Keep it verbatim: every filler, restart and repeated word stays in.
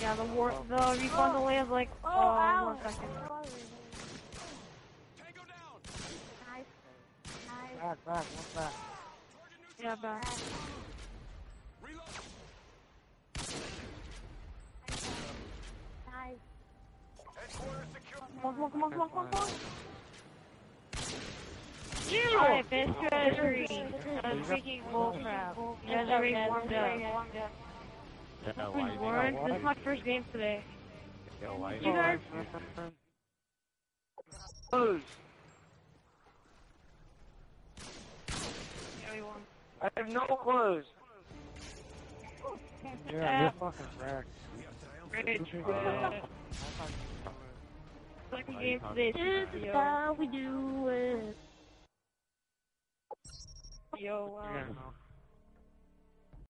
Yeah, the war, the respawn delay is like, Oh, oh, ow. one second. Tango down. Nice. Nice. Back, back, one back. Yeah, back. Reload. Nice. Headquarters secure. Come on, come on, come on, come on, come on, come on. You! Alright, finish treasury. That's freaking bullcrap. You guys already warmed up. Yeah, Been warned. This is my first game today. You guys? Close. Yeah, we won. I have no clothes. Yeah, you're fucking wrecked. Great. Second game today. This is how we do it. Yo, wow. Yeah.